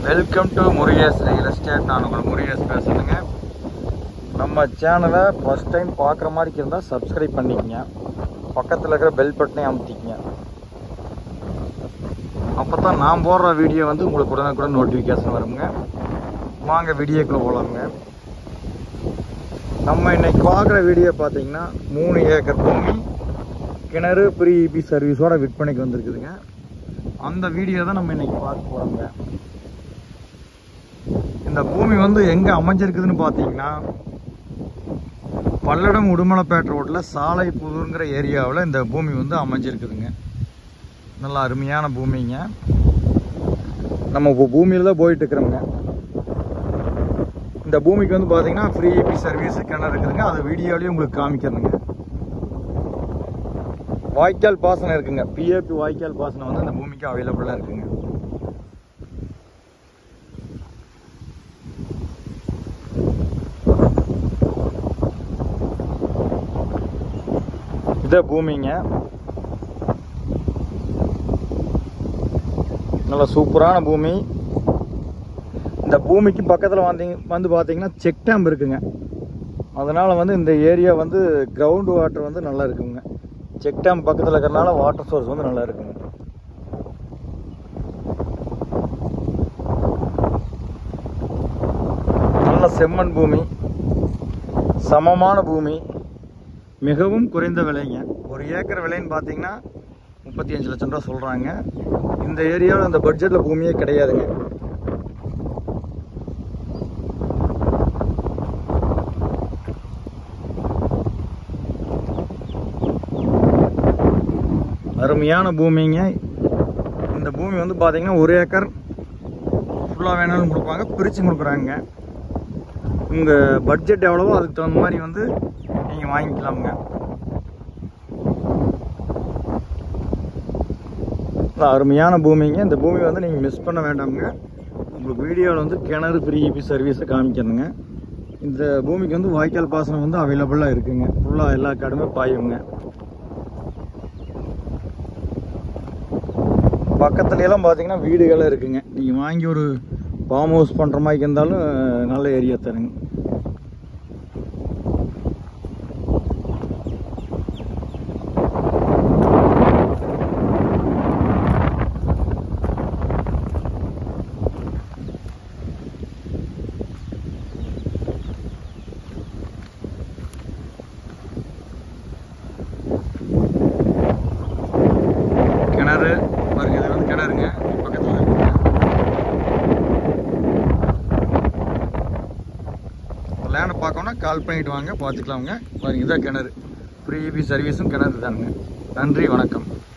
Welcome to Murugesh real estate. நான் உங்கள் முருகேஷ் பேசுகிறேங்க. நம்ம சேனலை ஃபஸ்ட் டைம் பார்க்குற மாதிரி இருந்தால் சப்ஸ்கிரைப் பண்ணிக்கங்க. பக்கத்தில் இருக்கிற பெல் பட்டனையும் அமுத்திக்கங்க. அப்போ தான் நான் போடுற வீடியோ வந்து உங்களுக்கு உடனுக்குடன் நோட்டிஃபிகேஷன் வருங்க. வாங்க வீடியோக்குள்ளே போகலாமுங்க. நம்ம இன்றைக்கி பார்க்குற வீடியோ பார்த்தீங்கன்னா 3 ஏக்கர் பூமி கிணறு ப்ரீ இபி சர்வீஸோட விற்பனைக்கு வந்திருக்குதுங்க. அந்த வீடியோ தான் நம்ம இன்றைக்கி பார்க்க போகிறோங்க. இந்த பூமி வந்து எங்கே அமைஞ்சிருக்குதுன்னு பார்த்தீங்கன்னா பல்லடம் உடுமலைப்பேட்டை ரோட்டில் சாலை புதூருங்கிற ஏரியாவில் இந்த பூமி வந்து அமைஞ்சிருக்குதுங்க. நல்லா அருமையான பூமிங்க. நம்ம இப்போ பூமியில் தான் போயிட்டு இருக்கிறோங்க. இந்த பூமிக்கு வந்து பார்த்தீங்கன்னா ஃப்ரீ இபி சர்வீஸ் கிணறு இருக்குதுங்க. அது வீடியோலேயும் உங்களுக்கு காமிக்கிறதுங்க. வாய்க்கால் பாசனம் இருக்குங்க. பிஏபி வாய்க்கால் பாசனம் வந்து இந்த பூமிக்கு அவைலபிளாக இருக்குங்க. இத பூமிங்க. நல்ல சூப்பரான பூமி. இந்த பூமிக்கு பக்கத்தில் வந்து பார்த்தீங்கன்னா செக் டேம் இருக்குங்க. அதனால் வந்து இந்த ஏரியா வந்து கிரவுண்ட் வாட்டர் வந்து நல்லா இருக்குங்க. செக் டேம் பக்கத்தில் இருக்கிறனால வாட்டர் சோர்ஸ் வந்து நல்லா இருக்குங்க. நல்ல செம்மண் பூமி, சமமான பூமி, மிகவும் குறைந்த விலைங்க. 1 ஏக்கர் விலைன்னு பார்த்தீங்கன்னா 35 லட்சம் ரூபா சொல்கிறாங்க. இந்த ஏரியாவில் அந்த பட்ஜெட்டில் பூமியே கிடையாதுங்க. அருமையான பூமிங்க. இந்த பூமி வந்து பார்த்தீங்கன்னா 1 ஏக்கர் ஃபுல்லாக வேணாலும் கொடுப்பாங்க, பிரித்து கொடுக்குறாங்க. உங்கள் பட்ஜெட் எவ்வளவோ அதுக்கு தகுந்த மாதிரி வந்து நீங்கள் வாங்கிக்கலாமுங்க. அருமையான பூமிங்க. இந்த பூமி வந்து நீங்கள் மிஸ் பண்ண வேண்டாமுங்க. உங்களுக்கு வீடியோவில் வந்து கிணறு ஃப்ரீ இபி சர்வீஸை காமிக்கணுங்க. இந்த பூமிக்கு வந்து வாய்க்கால் பாசனம் வந்து அவைலபிளாக இருக்குங்க. ஃபுல்லாக எல்லா காடுமே பாயுங்க. பக்கத்துலலாம் பார்த்தீங்கன்னா வீடுகளாக இருக்குங்க. நீங்கள் வாங்கி ஒரு ஃபார்ம் ஹவுஸ் பண்ணுற மாதிரி இருந்தாலும் நல்ல ஏரியா தருங்க. கிணறு பாருங்க, இது வந்து கிணறுங்க. பக்கத்தில் இருக்குங்க. லேண்டை பார்க்கணுன்னா கால் பண்ணிட்டு வாங்க, பார்த்துக்கலாமுங்க. பாருங்க, இதான் கிணறு. ஃப்ரீ இபி சர்வீஸும் கிணறு தானுங்க. நன்றி, வணக்கம்.